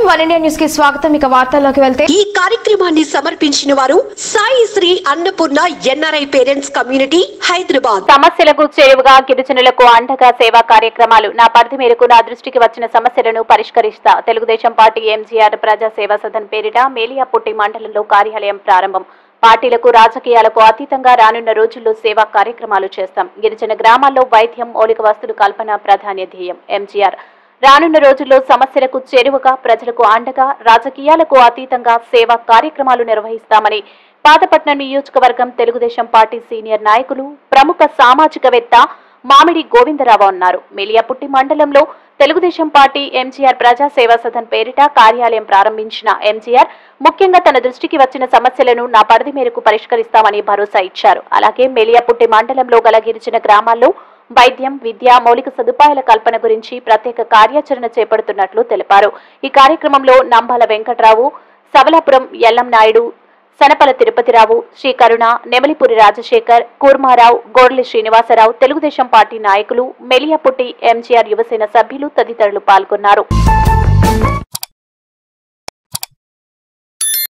One India news కి స్వాగతం. ఇక వార్తల్లోకి వెళ్తే ఈ కార్యక్రమాన్ని సమర్పించిన వారు Sai Sri Annapurna NRI parents community Hyderabad. సమస్యలకు చేరువగా గిరిజనులకు అండగా సేవా కార్యక్రమాలు. నా పరిధి మేరకు నా దృష్టికి వచ్చిన సమస్యలను పరిష్కరిస్తా. తెలుగుదేశం పార్టీ ఎంజీఆర్ ప్రజా సేవా సదన్ పేరిట మేలియాపుట్టి మండలంలో కార్యాలయం ప్రారంభం. పార్టీలకు రాజకీయాలకు అతీతంగా రానున్న రోజుల్లో సేవా కార్యక్రమాలు చేస్తాం. గిరిజన గ్రామాల్లో వైద్యం, మౌలిక వస్తువుల కల్పన ప్రధాన ధ్యేయం. ఎంజీఆర్ రానున్న రోజుల్లో సమస్యలకు చేరువగా ప్రజలకు అండగా రాజకీయాలకు అతీతంగా సేవా కార్యక్రమాలు నిర్వహిస్తామని పాతపట్నం నియోజకవర్గం తెలుగుదేశం పార్టీ సీనియర్ నాయకులు, ప్రముఖ సామాజికవేత్త మామిడి గోవిందరావు అన్నారు. మేలియాపుట్టి మండలంలో తెలుగుదేశం పార్టీ ఎంజీఆర్ ప్రజా సేవా సదన్ పేరిట కార్యాలయం ప్రారంభించిన ఎంజీఆర్ ముఖ్యంగా తన దృష్టికి వచ్చిన సమస్యలను నా పరిధి మేరకు పరిష్కరిస్తామని భరోసా ఇచ్చారు. అలాగే మేలియాపుట్టి మండలంలో గల గిరిజన గ్రామాల్లో వైద్యం, విద్య, మౌలిక సదుపాయాల కల్పన గురించి ప్రత్యేక కార్యాచరణ చేపడుతున్నట్లు తెలిపారు. ఈ కార్యక్రమంలో నంబాల వెంకట్రావు, సవలాపురం ఎల్లం నాయుడు, సనపల తిరుపతిరావు, శ్రీకరుణ, నెమలిపురి రాజశేఖర్, కూర్మారావు, గోర్లి శ్రీనివాసరావు, తెలుగుదేశం పార్టీ నాయకులు, మేలియాపుట్టి ఎంజీఆర్ యువసేన సభ్యులు తదితరులు పాల్గొన్నారు.